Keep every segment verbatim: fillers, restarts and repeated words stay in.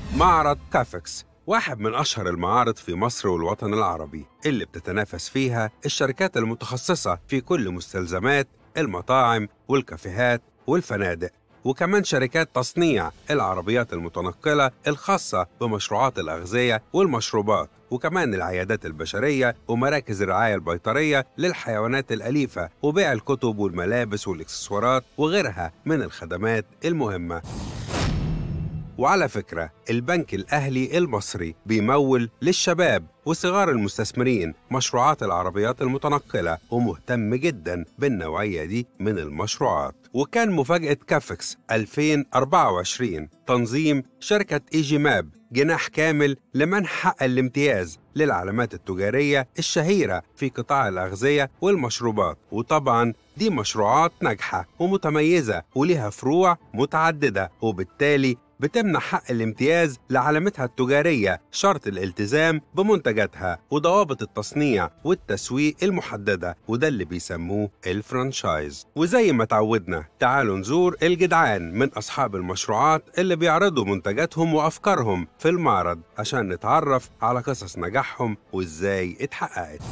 معرض كافكس واحد من أشهر المعارض في مصر والوطن العربي اللي بتتنافس فيها الشركات المتخصصة في كل مستلزمات المطاعم والكافيهات والفنادق، وكمان شركات تصنيع العربيات المتنقلة الخاصة بمشروعات الأغذية والمشروبات، وكمان العيادات البشرية ومراكز الرعاية البيطرية للحيوانات الأليفة، وبيع الكتب والملابس والإكسسوارات وغيرها من الخدمات المهمة. وعلى فكرة، البنك الأهلي المصري بيمول للشباب وصغار المستثمرين مشروعات العربيات المتنقلة، ومهتم جدا بالنوعية دي من المشروعات. وكان مفاجأة كافكس ألفين وأربعة وعشرين تنظيم شركة إيجي ماب جناح كامل لمنح حق الامتياز للعلامات التجارية الشهيرة في قطاع الأغذية والمشروبات. وطبعا دي مشروعات ناجحة ومتميزة ولها فروع متعددة، وبالتالي بتمنح حق الامتياز لعلامتها التجارية شرط الالتزام بمنتجاتها وضوابط التصنيع والتسويق المحددة، وده اللي بيسموه الفرانشايز. وزي ما تعودنا، تعالوا نزور الجدعان من أصحاب المشروعات اللي بيعرضوا منتجاتهم وأفكارهم في المعرض عشان نتعرف على قصص نجاحهم وإزاي اتحققت.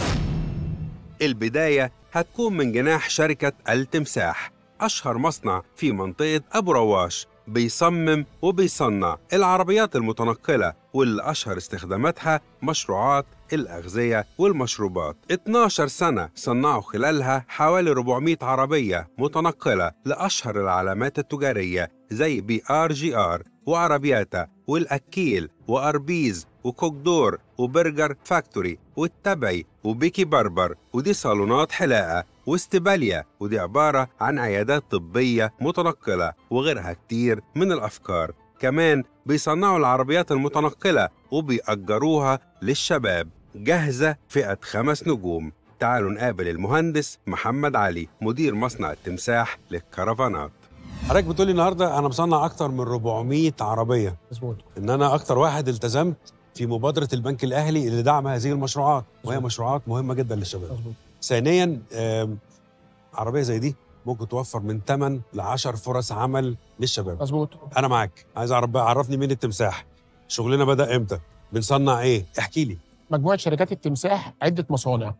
البداية هتكون من جناح شركة التمساح، أشهر مصنع في منطقة أبو رواش بيصمم وبيصنع العربيات المتنقلة، واللي أشهر استخداماتها مشروعات الأغذية والمشروبات. اتناشر سنة صنعوا خلالها حوالي أربعمائة عربية متنقلة لأشهر العلامات التجارية زي بي آر جي آر وعربياتا والأكيل وأربيز وكوكدور وبرجر فاكتوري والتبعي وبيكي بربر، ودي صالونات حلاقة واستباليا، ودي عبارة عن عيادات طبية متنقلة، وغيرها كتير من الأفكار. كمان بيصنعوا العربيات المتنقلة وبيأجروها للشباب، جاهزة فئة خمس نجوم. تعالوا نقابل المهندس محمد علي مدير مصنع التمساح للكرفانات. حضرتك بتقولي النهارده انا مصنع اكتر من أربعمائة عربيه. مظبوط. ان انا اكتر واحد التزمت في مبادره البنك الاهلي اللي دعم هذه المشروعات، وهي مشروعات مهمه جدا للشباب. مظبوط. ثانيا، عربيه زي دي ممكن توفر من ثمانية لعشرة فرص عمل للشباب. مظبوط. انا معاك، عايز اعرف بقى، عرفني مين التمساح، شغلنا بدا امتى، بنصنع ايه، احكي لي. مجموعه شركات التمساح عده مصانع.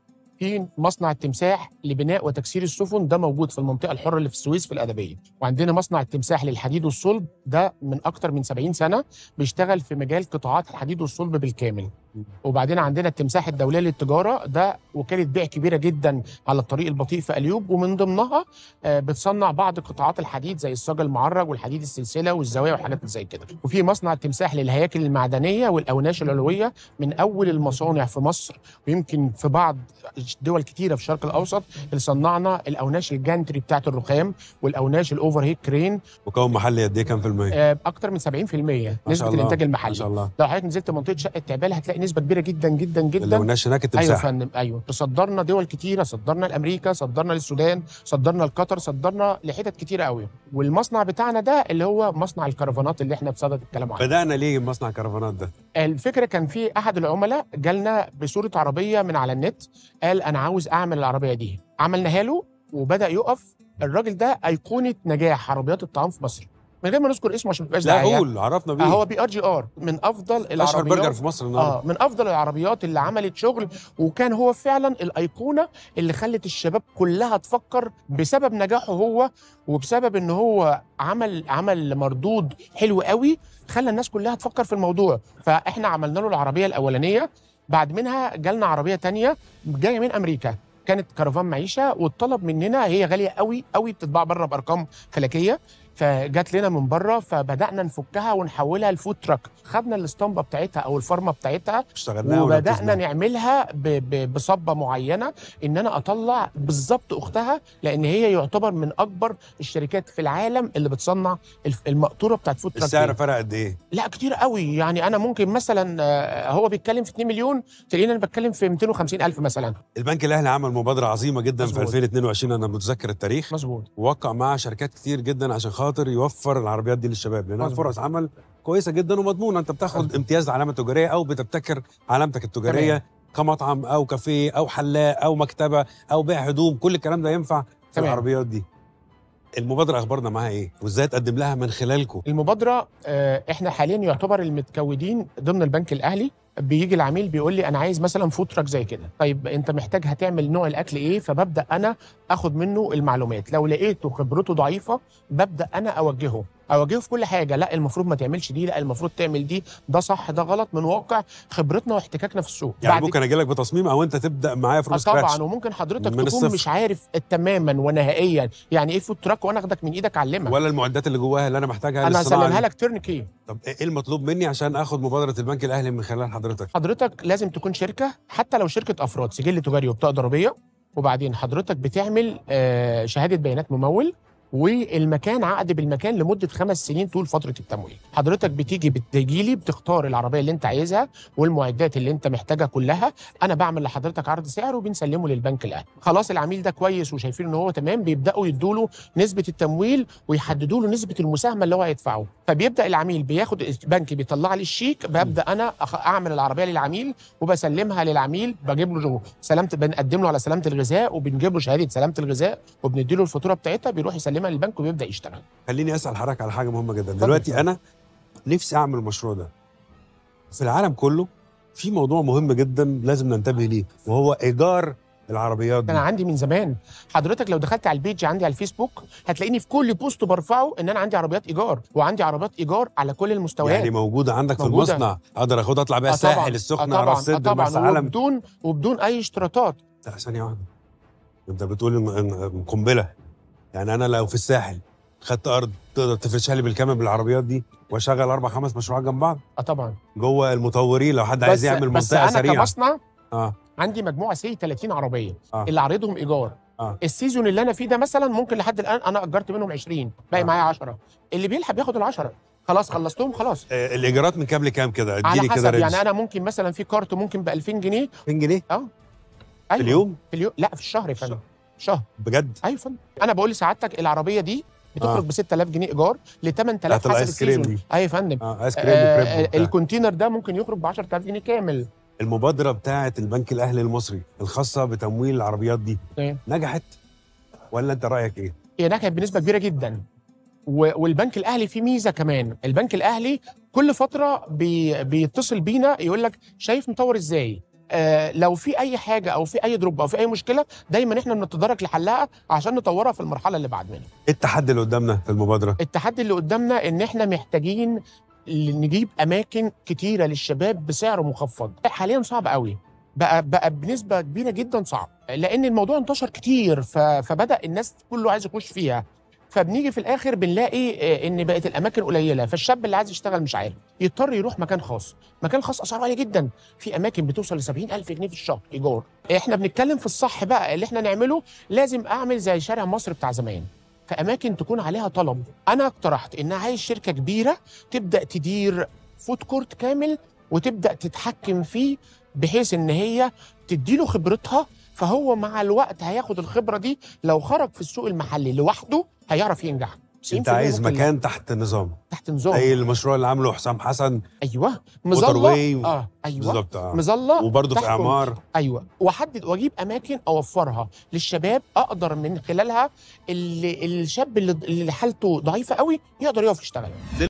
في مصنع التمساح لبناء وتكسير السفن، ده موجود في المنطقه الحره اللي في السويس في الادبيه. وعندنا مصنع التمساح للحديد والصلب، ده من اكتر من سبعين سنه بيشتغل في مجال قطاعات الحديد والصلب بالكامل. وبعدين عندنا التمساح الدوليه للتجاره، ده وكاله بيع كبيره جدا على الطريق البطيء في اليوب، ومن ضمنها بتصنع بعض قطاعات الحديد زي الصاج المعرج والحديد السلسله والزوايا والحاجات زي كده. وفي مصنع التمساح للهياكل المعدنيه والاوناش العلويه، من اول المصانع في مصر، ويمكن في بعض دول كتيره في الشرق الاوسط اللي صنعنا الاوناش الجانتري بتاعه الرخام والاوناش الاوفر هيد كرين. مكون محلي قد ايه، كام في المية؟ اكتر من سبعين في المية نسبه الانتاج المحلي. ما شاء الله. لو حضرتك نزلت منطقه شقه تعبان هتلاقي نسبه كبيره جدا جدا جدا. الاوناش هناك التمساح. ايوه يا فندم، ايوه. صدرنا دول كتيره، صدرنا لامريكا، صدرنا للسودان، صدرنا لقطر، صدرنا لحتت كتيره قوي. والمصنع بتاعنا ده اللي هو مصنع الكرفانات اللي احنا بصدد الكلام عنه. بدانا ليه مصنع الكرفانات ده؟ الفكره كان في احد العملاء جالنا بصوره عربيه من على النت، قال انا عاوز اعمل العربيه دي. عملناها له وبدا يقف. الراجل ده ايقونه نجاح عربيات الطعام في مصر، من غير ما نذكر اسمه عشان ما تبقاش دعايه. لا قول، عرفنا بيه. هو بي ار جي ار، من افضل العربيات، اشهر برجر في مصر النهارده. اه من افضل العربيات اللي عملت شغل، وكان هو فعلا الايقونه اللي خلت الشباب كلها تفكر بسبب نجاحه هو، وبسبب ان هو عمل عمل مردود حلو قوي، خلى الناس كلها تفكر في الموضوع. فاحنا عملنا له العربيه الاولانيه، بعد منها جالنا عربيه تانية جايه من امريكا، كانت كرفان معيشه، والطلب مننا، هي غاليه قوي قوي، بتتباع بره بارقام فلكيه، فجات لنا من بره، فبدانا نفكها ونحولها لفود تراك. خدنا الاسطمبه بتاعتها او الفرمه بتاعتها وبدانا نعملها بصبه معينه، ان انا اطلع بالظبط اختها، لان هي يعتبر من اكبر الشركات في العالم اللي بتصنع المقطوره بتاعت فود تراك. السعر فرق قد ايه؟ لا كتير قوي، يعني انا ممكن مثلا هو بيتكلم في اتنين مليون، تلاقينا انا بتكلم في مئتين وخمسين ألف مثلا. البنك الاهلي عمل مبادره عظيمه جدا مزبوط. في ألفين واتنين وعشرين، انا متذكر التاريخ. مظبوط. ووقع مع شركات كتير جدا عشان خاطر يوفر العربيات دي للشباب، لانها فرص عمل كويسه جدا ومضمونه. انت بتاخد مزبوط. امتياز علامه تجاريه، او بتبتكر علامتك التجاريه تمام. كمطعم او كافيه او حلاق او مكتبه او بيع هدوم، كل الكلام ده ينفع في تمام. العربيات دي. المبادره اخبارنا معاها ايه وازاي تقدم لها من خلالكم؟ المبادره آه، احنا حاليا يعتبر المتكودين ضمن البنك الاهلي. بيجي العميل بيقول لي انا عايز مثلا فود تراك زي كده، طيب انت محتاج هتعمل نوع الاكل ايه؟ فببدا انا اخد منه المعلومات، لو لقيته خبرته ضعيفه ببدا انا اوجهه اوجهه في كل حاجه، لا المفروض ما تعملش دي، لا المفروض تعمل دي، ده صح ده غلط، من واقع خبرتنا واحتكاكنا في السوق. يعني ممكن اجي لك بتصميم او انت تبدا معايا فروم سكراتش؟ طبعا، وممكن حضرتك من تكون الصفر. مش عارف تماما ونهائيا يعني ايه فود تراك وانا اخدك من ايدك اعلمك، ولا المعدات اللي جواها اللي انا محتاجها انا للصناعة هسلمها دي؟ لك تيرن كي. طب ايه المطلوب مني عشان اخد مبادره البنك الاهلي من خلال حضرتك؟ حضرتك لازم تكون شركه، حتى لو شركه افراد، سجل تجاري وبطاقه ضريبيه، وبعدين حضرتك بتعمل آه، شهاده بيانات ممول، والمكان عقد بالمكان لمده خمس سنين طول فتره التمويل. حضرتك بتيجي بتجي لي بتختار العربيه اللي انت عايزها والمعدات اللي انت محتاجها كلها، انا بعمل لحضرتك عرض سعر وبنسلمه للبنك الاهلي. خلاص العميل ده كويس وشايفين ان هو تمام، بيبداوا يدوا له نسبه التمويل ويحددوا له نسبه المساهمه اللي هو هيدفعه، فبيبدا العميل بياخد البنك بيطلع لي الشيك، ببدا انا أخ- اعمل العربيه للعميل وبسلمها للعميل، بجيب له سلامه، بنقدم له على سلامه الغذاء وبنجيب له شهاده سلامه الغذاء وبندي له الفاتوره بتاعتها، بيروح يسلمها للبنك وبيبدا يشتغل. خليني اسال حضرتك على حاجه مهمه جدا. اتفضل. دلوقتي انا نفسي اعمل المشروع ده. في العالم كله في موضوع مهم جدا لازم ننتبه ليه، وهو ايجار العربيات انا دي. عندي من زمان، حضرتك لو دخلت على البيج عندي على الفيسبوك هتلاقيني في كل بوست برفعه ان انا عندي عربيات ايجار، وعندي عربيات ايجار على كل المستويات. يعني موجوده عندك موجودة. في المصنع، اقدر اخدها اطلع بيها آه طبعاً، الساحل، آه السخنه، طبعاً، راس آه سدر، مرسى طبعا، علم. وبدون وبدون اي اشتراطات. لا ثانيه واحده، انت بتقول إن- إن- قنبله. يعني انا لو في الساحل خدت ارض تقدر تفرشها لي بالكامل بالعربيات دي واشغل اربع خمس مشروعات جنب بعض اه طبعا، جوه المطورين لو حد عايز بس يعمل بس منطقه انا سريعه. كمصنع اه عندي مجموعه سي ثلاثين عربيه آه. اللي عارضهم ايجار. آه. السيزون اللي انا فيه ده مثلا ممكن لحد الان انا اجرت منهم عشرين، باقي آه. معايا عشرة، اللي بيلحق ياخد العشرة، خلاص خلصتهم خلاص. آه، الايجارات من كام لكام كده؟ على اديني كده حسب، رينج. يعني انا ممكن مثلا في كارت ممكن ب ألفين جنيه. ألفين جنيه اه في أيوة. اليوم؟ في اليوم لا، في الشهر يا فندم، شهر. بجد؟ ايوه يا فندم، انا بقول لسعادتك العربيه دي بتخرج آه. ب ستة آلاف جنيه ايجار ل ثمانية آلاف بتاعت حسب الآيس كريم السيزون. دي. ايوه يا فندم. اه ايس كريم آه وكريب وبتاع. الكونتينر ده ممكن يخرج ب عشرة آلاف جنيه كامل. المبادره بتاعه البنك الاهلي المصري الخاصه بتمويل العربيات دي إيه؟ نجحت ولا انت رايك ايه؟ هي نجحت بنسبه كبيره جدا، و- والبنك الاهلي فيه ميزه كمان. البنك الاهلي كل فتره بي بيتصل بينا يقول لك شايف مطور ازاي، آه لو في اي حاجه او في اي دروب او في اي مشكله دايما احنا بنتدرج لحلها عشان نطورها في المرحله اللي بعد منها. ايه التحدي اللي قدامنا في المبادره؟ التحدي اللي قدامنا ان احنا محتاجين نجيب اماكن كتيره للشباب بسعر مخفض. حاليا صعب قوي، بقى بقى بنسبه كبيره جدا صعب، لان الموضوع انتشر كتير، ف- فبدا الناس كله عايز يخش فيها، فبنيجي في الاخر بنلاقي آه، ان بقت الاماكن قليله، فالشاب اللي عايز يشتغل مش عارف، يضطر يروح مكان خاص. مكان خاص اسعاره عاليه جدا، في اماكن بتوصل ل سبعين ألف جنيه في الشهر ايجار. احنا بنتكلم في الصح بقى اللي احنا نعمله، لازم اعمل زي شارع مصر بتاع زمان، في اماكن تكون عليها طلب. انا اقترحت ان عايز شركه كبيره تبدا تدير فود كورت كامل وتبدا تتحكم فيه، بحيث ان هي تديله خبرتها، فهو مع الوقت هياخد الخبره دي، لو خرج في السوق المحلي لوحده هيعرف ينجح. انت عايز مكان تحت نظام، تحت نظام، زي المشروع اللي عامله حسام حسن. ايوه موتور واي. مظله، اه ايوه بالظبط اه مظله، وبرضه في تحكم. اعمار. ايوه، واحدد واجيب اماكن اوفرها للشباب، اقدر من خلالها اللي الشاب اللي اللي حالته ضعيفه قوي يقدر يقف يشتغل.